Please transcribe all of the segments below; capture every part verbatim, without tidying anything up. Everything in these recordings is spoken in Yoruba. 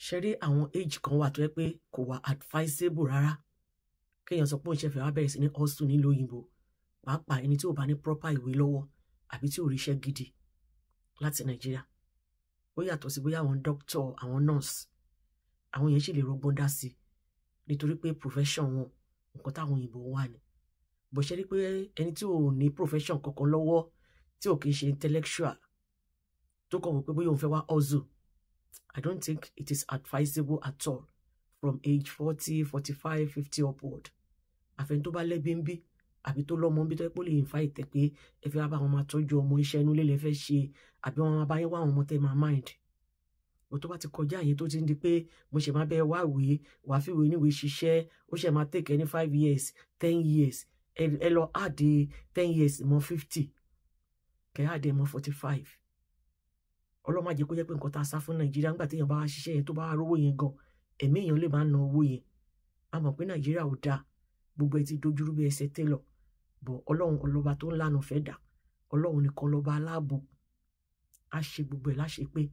ṣe rí àwọn age kan wà tó yẹ pé kò wà advisable rárá kéèyàn sọ pé òun ṣe fẹ́ wá bẹ̀rẹ̀ sí ní hustle nílùú òyìnbó pàápàá ẹni tí ò bá ní proper ìwé lọ́wọ́ àbí tí ò ríṣẹ́ gidi láti Nàìjíríà. Ó yàtọ̀ sí bóyá àwọn doctor àwọn nurse àwọn yẹn sì lè rọgbọ́n dá sí nítorí pé profession wọn nǹkan táwọn òyìnbó wà ní. Bó ṣe rí pé ẹni tí ò ní profession kankan lọ́wọ́ tí ò kì í ṣe intellectual tó kàn wọ́n pé bóyá òun fẹ́ wá hustle, I don't think it is advisable at all from age forty, forty-five, fifty upward. Àfẹn tó bá lẹ́bí ń bí àbí tó lọ́mọ bí tó yẹ pé ó lè invite pé ẹ fẹ́ bá wọn máa tọ́jú ọmọ iṣẹ́ inú ilé lẹ fẹ́ ṣe àbí wọn máa bá yín wá àwọn ọmọ tẹ́ máa mind. Bó tó bá ti kọjá àyè tó ti ń di pé mo ṣe máa bẹ́ẹ̀ wá ìwé wàá fi ìwé níwèé ṣiṣẹ́ ó ṣe máa take any five years ten years ẹ lọ add ten years mọ́ fifty kẹ́ add mọ́ forty five. Ọlọ́run má jẹ́ kó jẹ́ pé nǹkan tá a sá fún Nàìjíríà nígbà téèyàn bá wá ṣiṣẹ́ yẹn tó bá wá rówó yẹn gan ẹ̀mí èèyàn lè máa ná owó yẹn. A mọ̀ pé Nàìjíríà ò dáa gbogbo ẹ ti dojúrú bí ẹsẹ̀ télọ̀ bọ̀ Ọlọ́run ọlọ́ba tó ń lànà fẹ́ dà Ọlọ́run nìkan lọ́ba aláàbò á ṣe gbogbo ẹ̀ láṣẹ pé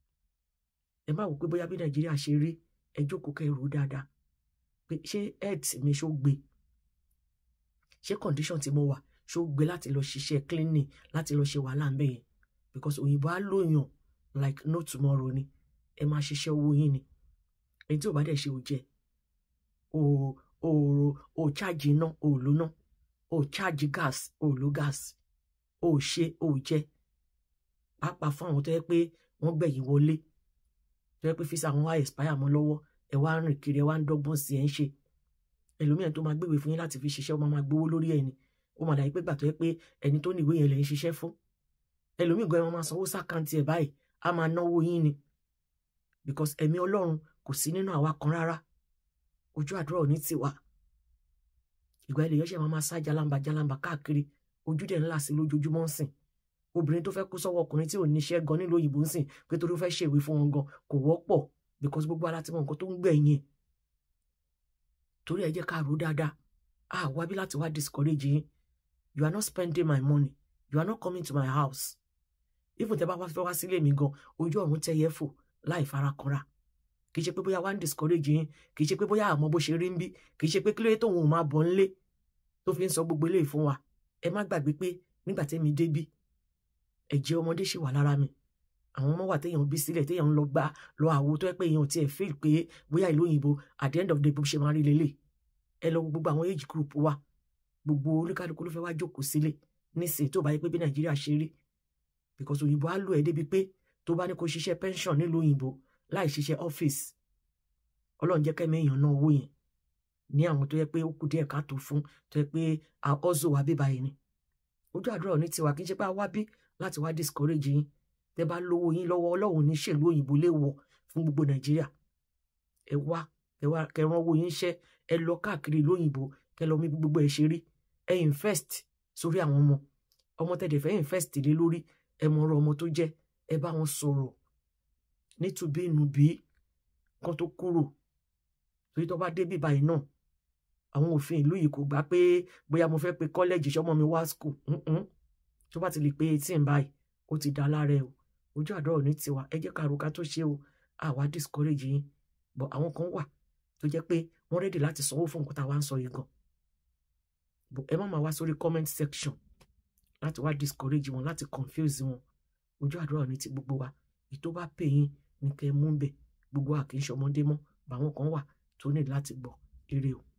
ẹ má wò pé bóyá bí Nàìjíríà ṣe rí ẹ jókòó kẹ́ rò dáadáa pé ṣé health mi ṣó gbé ṣé condition tí mo wà ṣó gbé láti lọ ṣiṣẹ́ cleaning láti lọ ṣe wàhálà ń bẹ̀ yẹn because òyìnbó á lóyàn like no tomorrow ni ẹ máa ṣiṣẹ́ owó yín ni ẹni tí ò bá dẹ̀ ṣe ò jẹ o o o charge iná o lò ná o charge gas o lò gas o ṣe o jẹ pàápàá fún àwọn tó yẹ pé wọ́n gbẹ̀yìn wọlé tó yẹ pé fisa wọn wá expire mọ́ lọ́wọ́ ẹ wá rìn kiri ẹ wá ń dọ́gbọ́n sí ẹ ń ṣe ẹlòmíràn tó máa gbéwèé fún yín láti fi ṣiṣẹ́ ó máa máa gbowó lórí ẹ̀ ni ó máa dàbí pé gbà tó yẹ pé ẹni tó ní ìwé yẹn lè ń ṣiṣẹ́ fún ẹlòmíì gan ẹ máa sanwó sákàǹtì ẹ̀ báyìí a máa náwó yín ni because ẹ̀mí Ọlọ́run kò sí nínú àwa kan rárá ojú àdúrà ò ní tiwa ìgbà ilé yọṣẹ máa máa sá jalamba jalamba káàkiri ojú dẹ̀ ńlá sí lójoojúmọ́ ń sìn obìnrin tó fẹ́ kó sọ́wọ́ ọkùnrin tí ò níṣẹ́ gan nílùú òyìnbó ń sìn pé torí ó fẹ́ ṣèwé fún wọn gan kò wọ́pọ̀ because gbogbo ara ti mọ nǹkan tó ń gbẹ̀yìn torí ẹ jẹ́ ká rò dáadáa a wá bí láti wá discourage yín you are not spending my money you are not coming to my house even tẹ́ bá wá fẹ́ wá sílé mi gan ojú ọ̀run tẹ́ yẹ fò láì farakanra kì í ṣe pé bóyá wá ń discourage yín kì í ṣe pé bóyá àmọ́ bó ṣe rí ń bí kì í ṣe pé kí ló yẹ tóun ò máa bọ̀ ńlé tó fi ń sọ gbogbo eléyìí fún wa ẹ má gbàgbé pé nígbà tẹ́mi débí ẹ̀jẹ̀ ọmọdé ṣì wà lára mi àwọn ọmọ wà téèyàn bí sílẹ̀ téèyàn ń lọ gbá lọ àwo tó yẹ pé èèyàn tiẹ̀ feel pé bóyá ìlú òyìnbó at the end of the day bó ṣe máa rí lélẹ̀ ẹ lọ gbogbo àwọn age group wa gbogbo olúkálukú ló fẹ́ wá jókòó sílé nísìnyí tó bá yẹ pé bí Nàìjíríà ṣe rí because òyìnbó á lò ẹ́ débi pé tó bá ní kó ṣiṣẹ́ pension nílùú òyìnbó láì ṣiṣẹ́ ọ́fíìsì Ọlọ́run jẹ́ kẹ́mi èèyàn náà owó yẹn ní àwọn tó yẹ pé ó kù díẹ̀ káàtó fún tó yẹ pé ọ̀zọ̀ wa bíbá yìí ni ojú àdúrà ní tiwa kì í ṣe pé a wá bí láti wá discourage yín tẹ́ bá lówó yín lọ́wọ́ Ọlọ́run ní ṣèlú òyìnbó lè wọ̀ fún gbogbo Nàìjíríà ẹ wá ẹ wá kẹran owó yín ṣẹ́ ẹ lọ káàkiri ìlú òyìnbó kẹ lọ mí gbogbo ẹ ṣe rí ẹ invest sórí àwọn ọmọ ọmọ tẹ́ dẹ̀ fẹ́ invest lé lórí ẹ mọ ọ̀rọ̀ ọmọ tó jẹ́ ẹ bá wọn sọ̀rọ̀ nítubí ìnùbí kan tó kúrò torí tó bá dé bí báyìí náà àwọn òfin ìlú yìí kò gbà pé bóyá mo fẹ́ pe kọ́lẹ́jì ṣọmọ mi wá school tó bá ti lè pé eighteen báyìí ó ti dá lára ẹ o ojú àdúrà ní tiwa ẹ jẹ́ ká ro ká tó ṣe o àwa discourage yín bọ̀ àwọn kan wà tó jẹ́ pé wọ́n ready láti sanwó fún nǹkan tá a wá ń sọ yìí gan bọ̀ ẹ má máa wá sórí comment section láti wá discourage wọn láti confuse wọn ojú àdúrà ní ti gbogbo wa ètò bá pè yín ní kẹ́ mú bẹ̀ gbogbo wa kì í ṣọmọdé mọ́ bàwọn kan wà tó ní láti gbọ́ ire o.